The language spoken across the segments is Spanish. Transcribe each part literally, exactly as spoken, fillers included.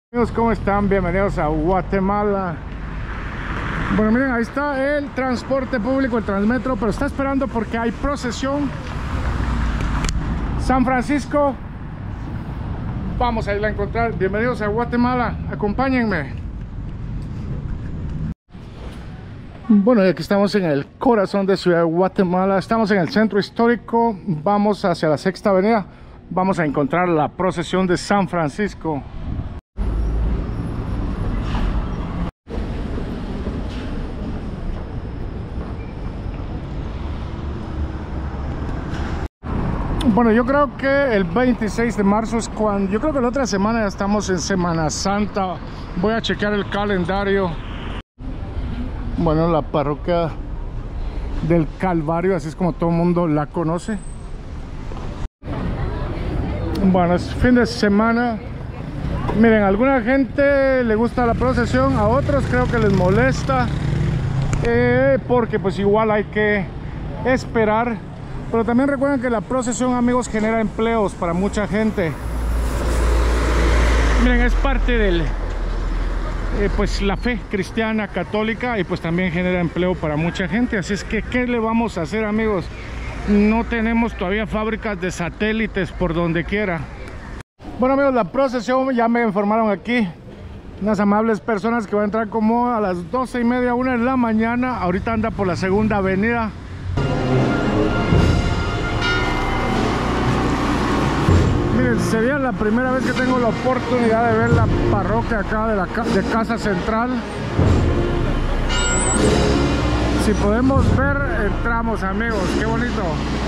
Amigos, ¿cómo están? Bienvenidos a Guatemala. Bueno, miren, ahí está el transporte público, el Transmetro, pero está esperando porque hay procesión. San Francisco. Vamos a ir a encontrar. Bienvenidos a Guatemala. Acompáñenme. Bueno, y aquí estamos en el corazón de Ciudad de Guatemala. Estamos en el centro histórico. Vamos hacia la Sexta Avenida. Vamos a encontrar la procesión de San Francisco. Bueno, yo creo que el veintiséis de marzo es cuando... Yo creo que la otra semana ya estamos en Semana Santa. Voy a checar el calendario. Bueno, la parroquia del Calvario, así es como todo el mundo la conoce. Bueno, es fin de semana. Miren, a alguna gente le gusta la procesión, a otros creo que les molesta. Eh, porque pues igual hay que esperar. Pero también recuerden que la procesión, amigos, genera empleos para mucha gente. Miren, es parte del eh, pues la fe cristiana católica, y pues también genera empleo para mucha gente. Así es que, ¿qué le vamos a hacer, amigos? No tenemos todavía fábricas de satélites por donde quiera. Bueno, amigos, la procesión, ya me informaron aquí unas amables personas que van a entrar como a las doce y media, una de la mañana. Ahorita anda por la Segunda Avenida. Miren, sería la primera vez que tengo la oportunidad de ver la parroquia acá de la de Casa Central. Si podemos ver, entramos, amigos. Qué bonito.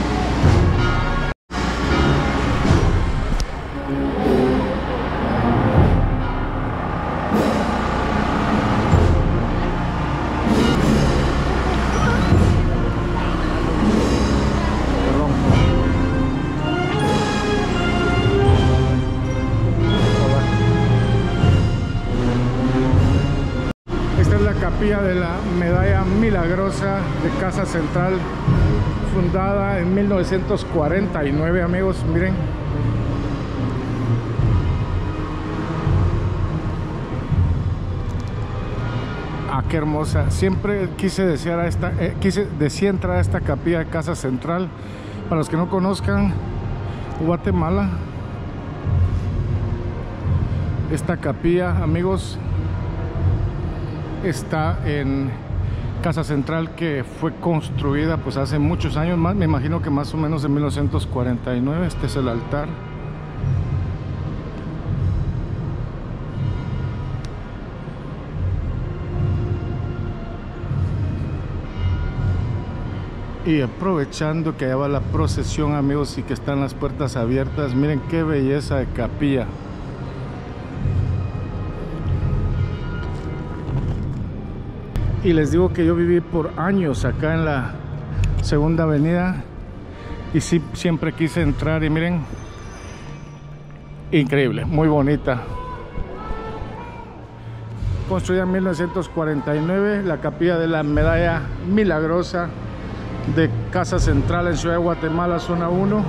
Capilla de la Medalla Milagrosa de Casa Central, fundada en mil novecientos cuarenta y nueve, amigos. Miren, ah, qué hermosa. Siempre quise desear a esta eh, quise desear entrar a esta capilla de Casa Central. Para los que no conozcan Guatemala, esta capilla, amigos, está en Casa Central, que fue construida pues hace muchos años más, me imagino que más o menos en mil novecientos cuarenta y nueve. Este es el altar. Y aprovechando que allá va la procesión, amigos, y que están las puertas abiertas, miren qué belleza de capilla. Y les digo que yo viví por años acá en la Segunda Avenida y sí, siempre quise entrar, y miren, increíble, muy bonita. Construida en mil novecientos cuarenta y nueve, la capilla de la Medalla Milagrosa de Casa Central en Ciudad de Guatemala, zona uno.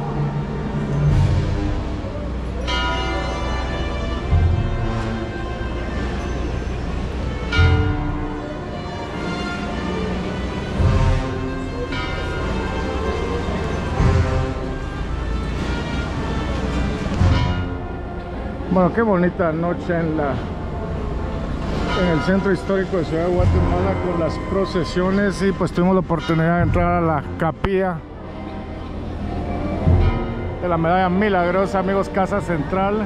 Bueno, qué bonita noche en la en el centro histórico de Ciudad de Guatemala con las procesiones, y pues tuvimos la oportunidad de entrar a la capilla de la Medalla Milagrosa, amigos, Casa Central.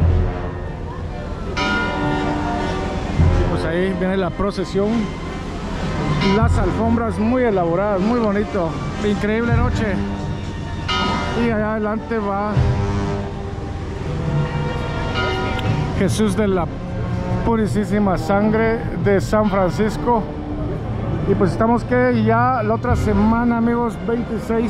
Y pues ahí viene la procesión, las alfombras muy elaboradas, muy bonito, increíble noche. Y allá adelante va Jesús de la Purísima Sangre de San Francisco. Y pues estamos que ya la otra semana, amigos, veintiséis,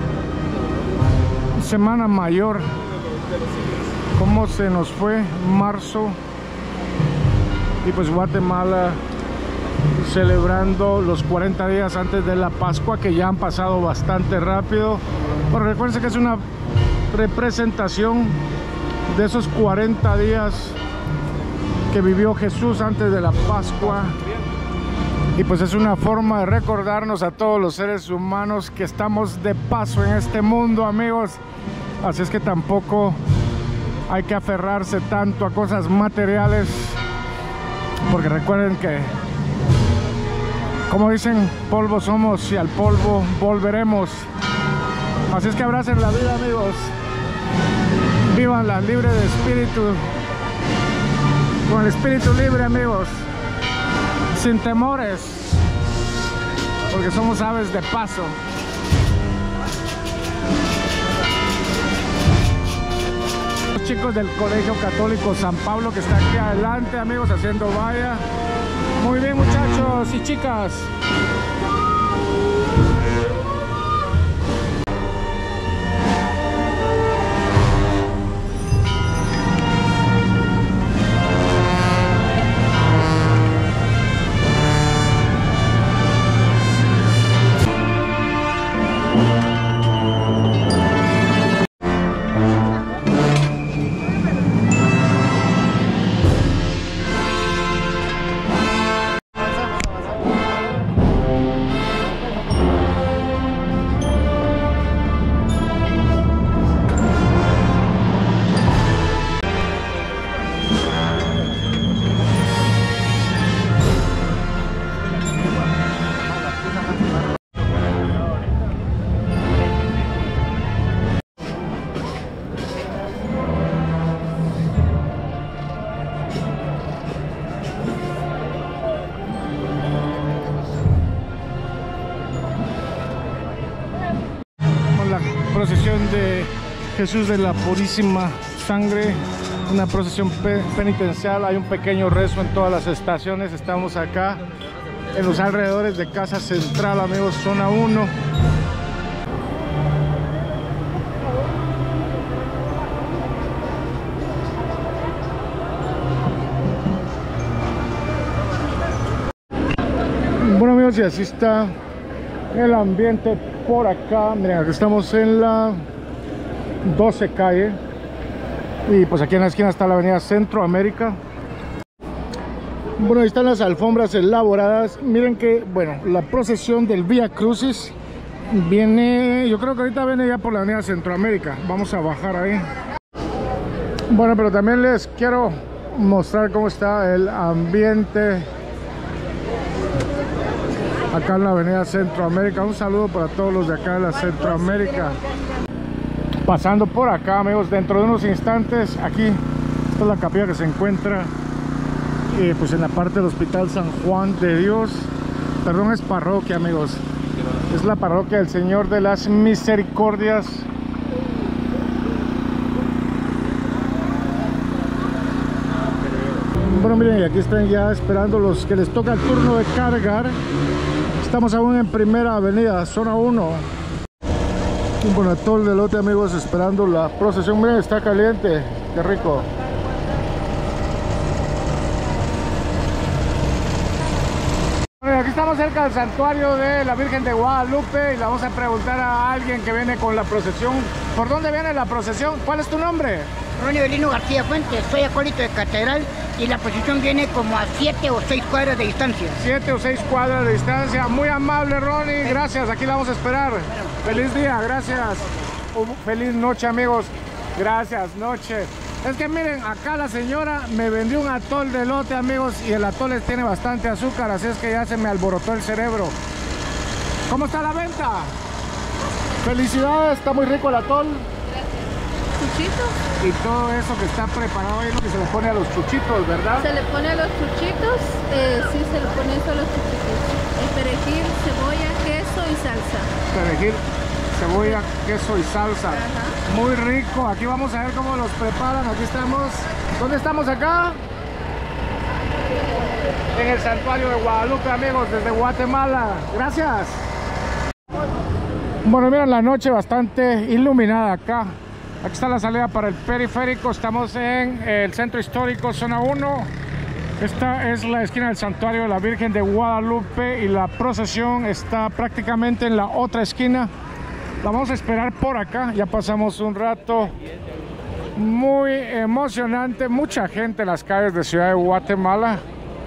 Semana Mayor. Cómo se nos fue marzo. Y pues Guatemala celebrando los cuarenta días antes de la Pascua, que ya han pasado bastante rápido. Pero recuerden que es una representación de esos cuarenta días que vivió Jesús antes de la Pascua. Y pues es una forma de recordarnos a todos los seres humanos que estamos de paso en este mundo, amigos. Así es que tampoco hay que aferrarse tanto a cosas materiales, porque recuerden que, como dicen, polvo somos y al polvo volveremos. Así es que abracen la vida, amigos. Vívanla libre de espíritu, con el espíritu libre, amigos, sin temores, porque somos aves de paso. Los chicos del Colegio Católico San Pablo, que está aquí adelante, amigos, haciendo valla. Muy bien, muchachos y chicas. Procesión de Jesús de la Purísima Sangre, una procesión pe penitencial. Hay un pequeño rezo en todas las estaciones. Estamos acá en los alrededores de Casa Central, amigos, zona uno. Bueno, amigos, y así está el ambiente por acá. Miren, aquí estamos en la doce calle y pues aquí en la esquina está la avenida Centroamérica. Bueno, ahí están las alfombras elaboradas. Miren que, bueno, la procesión del Vía Crucis viene, yo creo que ahorita viene ya por la avenida Centroamérica. Vamos a bajar ahí. Bueno, pero también les quiero mostrar cómo está el ambiente acá en la avenida Centroamérica. Un saludo para todos los de acá de la Centroamérica. Pasando por acá, amigos, dentro de unos instantes, aquí esta es la capilla que se encuentra eh, pues en la parte del Hospital San Juan de Dios. Perdón, es parroquia, amigos. Es la parroquia del Señor de las Misericordias. Bueno, miren, y aquí están ya esperando los que les toca el turno de cargar. Estamos aún en Primera Avenida, zona uno. Un buen atol de elote, amigos, esperando la procesión. Miren, está caliente, qué rico. Bueno, aquí estamos cerca del santuario de la Virgen de Guadalupe y le vamos a preguntar a alguien que viene con la procesión. ¿Por dónde viene la procesión? ¿Cuál es tu nombre? Ronnie Belino García Fuentes, soy acólito de Catedral y la procesión viene como a siete o seis cuadras de distancia. Siete o seis cuadras de distancia. Muy amable, Ronnie, gracias, aquí la vamos a esperar. Bueno. Feliz día, gracias. Uh, feliz noche, amigos. Gracias, noche. Es que miren, acá la señora me vendió un atol de elote, amigos, y el atol tiene bastante azúcar, así es que ya se me alborotó el cerebro. ¿Cómo está la venta? Felicidades, está muy rico el atol. Chuchitos. Y todo eso que está preparado es lo que se le pone a los chuchitos, ¿verdad? Se le pone a los chuchitos, eh, sí, se le pone eso a los chuchitos. El perejil, cebolla, queso y salsa. Perejil, cebolla, queso y salsa. Ajá. Muy rico. Aquí vamos a ver cómo los preparan. Aquí estamos. ¿Dónde estamos acá? En el santuario de Guadalupe, amigos, desde Guatemala. Gracias. Bueno, miren, la noche bastante iluminada acá. Aquí está la salida para el periférico. Estamos en el centro histórico, zona uno. Esta es la esquina del santuario de la Virgen de Guadalupe y la procesión está prácticamente en la otra esquina. La vamos a esperar por acá. Ya pasamos un rato Muy emocionante, mucha gente en las calles de Ciudad de Guatemala.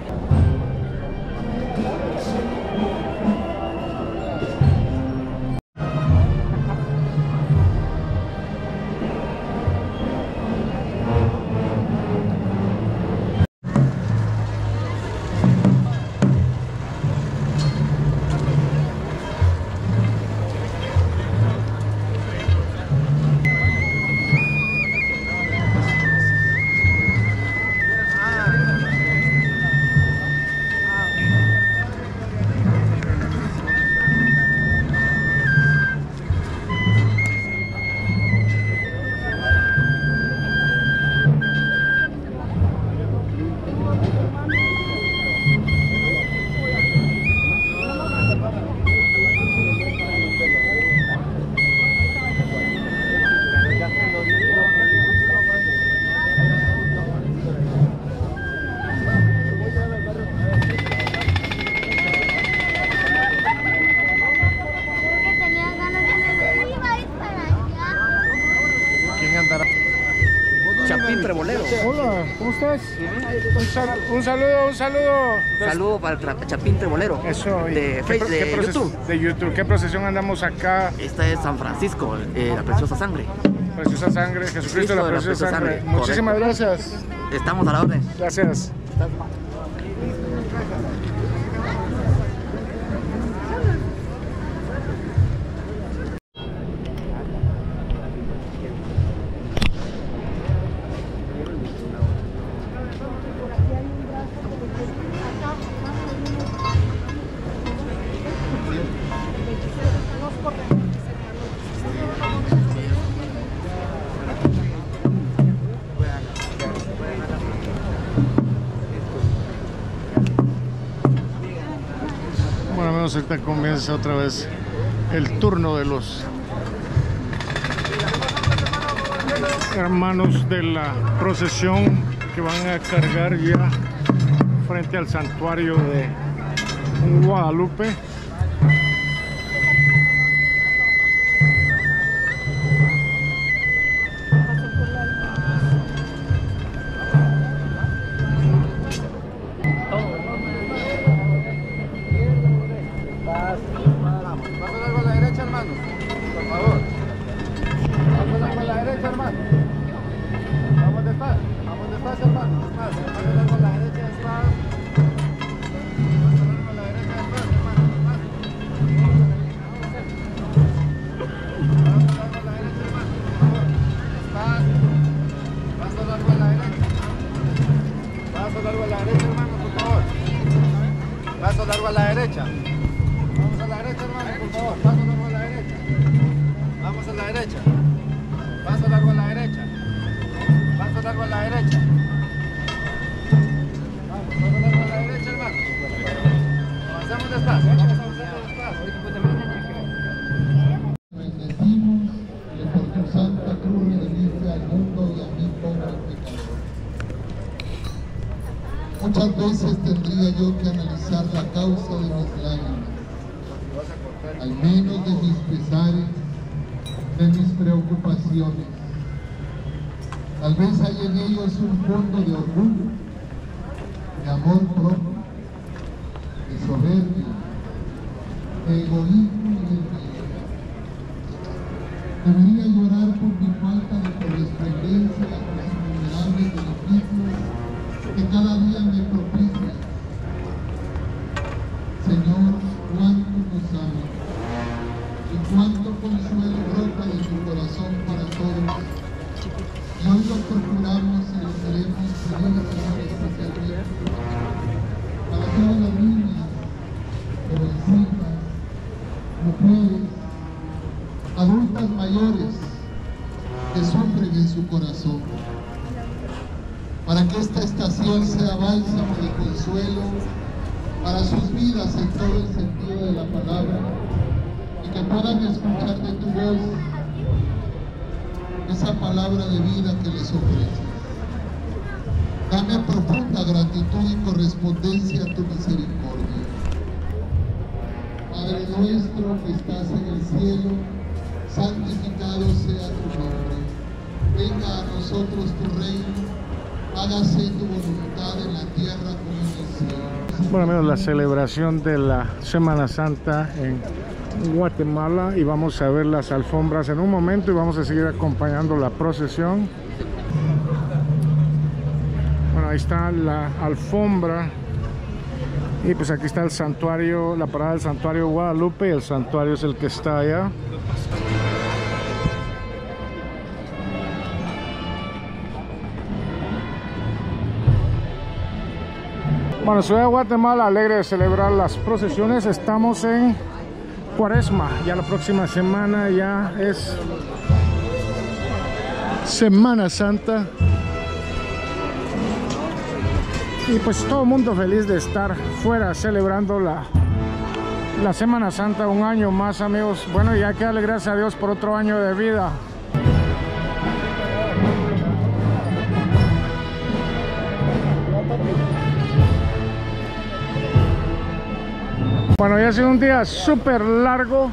Chapín Trebolero. Hola, ¿cómo estás? Un, sal un saludo, un saludo. Saludo para el Chapín Trebolero. Eso. De, Facebook, de ¿qué YouTube. De YouTube. ¿Qué procesión andamos acá? Esta es San Francisco, eh, la Preciosa Sangre. Preciosa Sangre, Jesucristo, Cristo, la Preciosa, preciosa Sangre. sangre. Muchísimas Correcto. gracias. Estamos a la orden. Gracias. Bueno, menos ahorita comienza otra vez el turno de los hermanos de la procesión que van a cargar ya frente al santuario de Guadalupe. Paso largo a la derecha. Vamos a la derecha, hermano, por favor. Paso largo a la derecha. Vamos a la derecha. Paso largo a la derecha. Paso largo a la derecha. Vamos, paso largo a la derecha, hermano. Avanzamos despacio. Vamos a avanzar despacio. Bendecimos que por tu santa cruz redimiste al mundo y a mí pobre pecador. Muchas veces tendría yo que analizar la causa de mis lágrimas, al menos de mis pesares, de mis preocupaciones. Tal vez hay en ellos un fondo de orgullo, de amor propio, de soberbia, de egoísmo y de miedo. Debería llorar por mi falta de correspondencia a los innumerables beneficios que cada día me propicia. Señor, cuánto nos ama y cuánto consuelo brota de tu corazón para todos. Y hoy lo procuramos y lo queremos pedir, Señor, especialmente para todas las niñas, jovencitas, mujeres, adultas mayores que sufren en su corazón, para que esta estación sea bálsamo de consuelo para sus vidas en todo el sentido de la palabra, y que puedan escuchar de tu voz esa palabra de vida que les ofreces. Dame profunda gratitud y correspondencia a tu misericordia. Padre nuestro que estás en el cielo, santificado sea tu nombre. venga a nosotros tu reino, hágase tu voluntad en la tierra como en el cielo. Bueno amigos, la celebración de la Semana Santa en Guatemala, y vamos a ver las alfombras en un momento y vamos a seguir acompañando la procesión. Bueno, ahí está la alfombra y pues aquí está el santuario, la parada del santuario Guadalupe, y el santuario es el que está allá. Bueno, Ciudad de Guatemala, alegre de celebrar las procesiones. Estamos en Cuaresma, ya la próxima semana ya es Semana Santa. Y pues todo el mundo feliz de estar fuera celebrando la, la Semana Santa un año más, amigos. Bueno, ya que darle gracias a Dios por otro año de vida. Bueno, ya ha sido un día súper largo.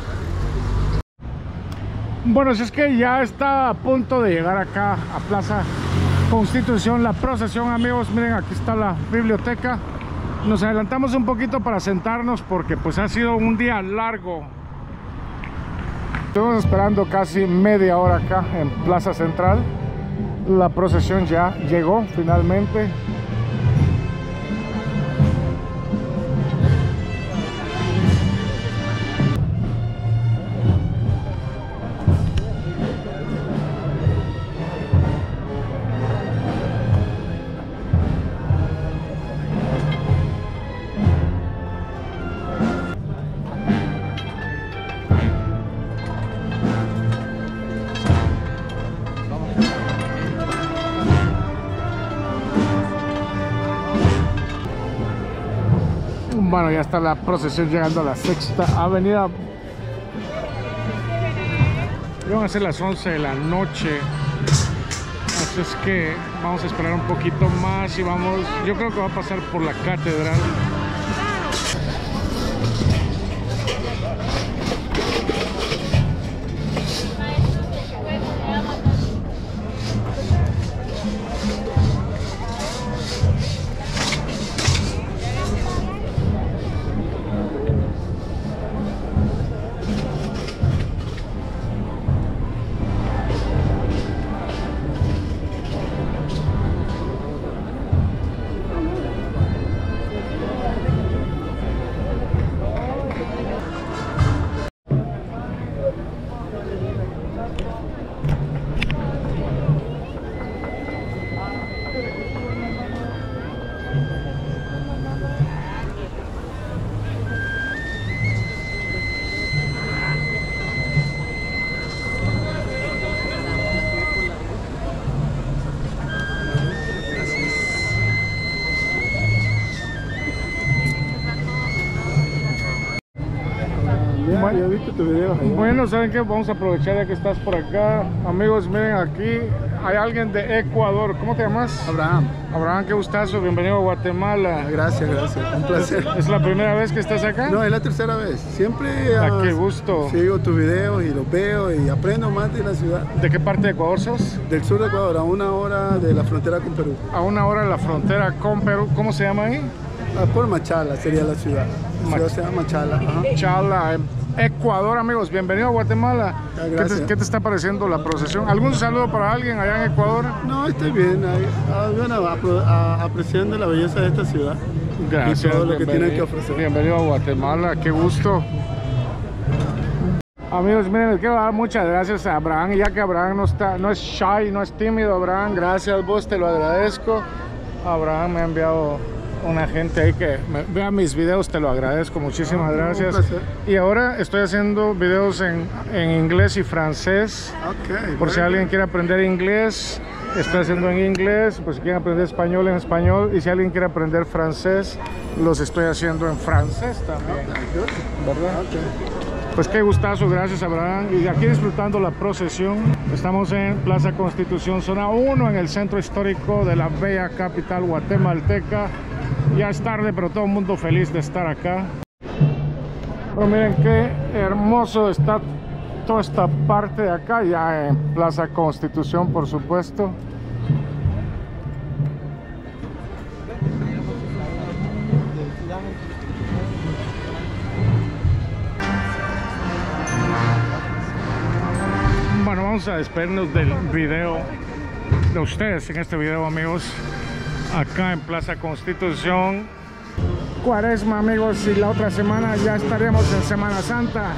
Bueno, si es que ya está a punto de llegar acá a Plaza Constitución la procesión, amigos. Miren, aquí está la biblioteca. Nos adelantamos un poquito para sentarnos porque pues ha sido un día largo. Estuvimos esperando casi media hora acá en Plaza Central. La procesión ya llegó finalmente. Bueno, ya está la procesión llegando a la Sexta Avenida. Y van a ser las once de la noche. Así es que vamos a esperar un poquito más y vamos, yo creo que va a pasar por la catedral. Ya, ya he visto tu video. Bueno, ¿saben qué? Vamos a aprovechar ya que estás por acá. Amigos, miren, aquí hay alguien de Ecuador. ¿Cómo te llamas? Abraham. Abraham, qué gustazo. Bienvenido a Guatemala. Gracias, gracias. Un placer. ¿Es la primera vez que estás acá? No, es la tercera vez. Siempre Ah, uh, qué gusto. sigo tus videos y los veo y aprendo más de la ciudad. ¿De qué parte de Ecuador sos? Del sur de Ecuador, a una hora de la frontera con Perú. A una hora de la frontera con Perú. ¿Cómo se llama ahí? Ah, por Machala sería la ciudad. La ciudad Mach- se llama Machala. Ajá. Chala, en Ecuador, amigos. Bienvenido a Guatemala. Ah, ¿Qué te, gracias. qué te está pareciendo la procesión? ¿Algún saludo para alguien allá en Ecuador? No, estoy bien. ahí, ah, bueno, apro- a- apreciando la belleza de esta ciudad. Gracias. Y todo lo que bienvenido- tiene que ofrecer. Bienvenido a Guatemala, qué gusto. Amigos, miren, les quiero dar muchas gracias a Abraham, y ya que Abraham no está, no es shy, no es tímido, Abraham, gracias, vos te lo agradezco. Abraham me ha enviado una gente ahí que me, vea mis videos, te lo agradezco, muchísimas gracias. Un placer. Y ahora estoy haciendo videos en, en inglés y francés, Okay, por si very alguien good. quiere aprender inglés. Estoy haciendo en inglés, pues si quieren aprender español en español, y si alguien quiere aprender francés, los estoy haciendo en francés también, ¿verdad? Okay. Pues qué gustazo, gracias Abraham. Y aquí disfrutando la procesión. Estamos en Plaza Constitución, zona uno, en el centro histórico de la bella capital guatemalteca. Ya es tarde, pero todo el mundo feliz de estar acá. Pero miren qué hermoso está toda esta parte de acá, ya en Plaza Constitución, por supuesto. Bueno, vamos a despedirnos del video, de ustedes en este video, amigos, acá en Plaza Constitución. Cuaresma, amigos, y la otra semana ya estaremos en Semana Santa.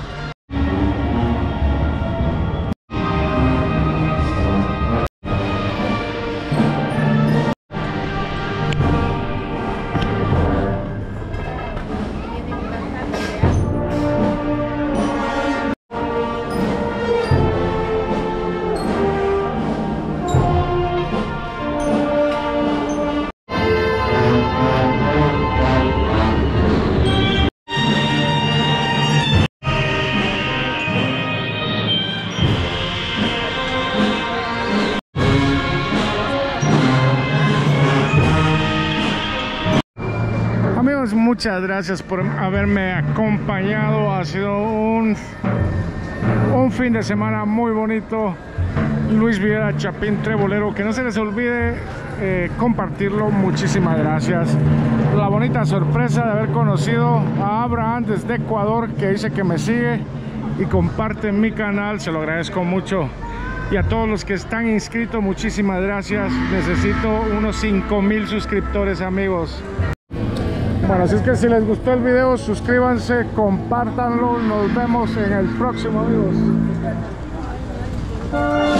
Amigos, muchas gracias por haberme acompañado. Ha sido un, un fin de semana muy bonito. Luis Villeda Chapín Tre Bolero, que no se les olvide eh, compartirlo. Muchísimas gracias. La bonita sorpresa de haber conocido a Abraham desde Ecuador, que dice que me sigue y comparte mi canal, se lo agradezco mucho. Y a todos los que están inscritos, muchísimas gracias. Necesito unos cinco mil suscriptores, amigos. Bueno, así es que si les gustó el video, suscríbanse, compártanlo. Nos vemos en el próximo, amigos.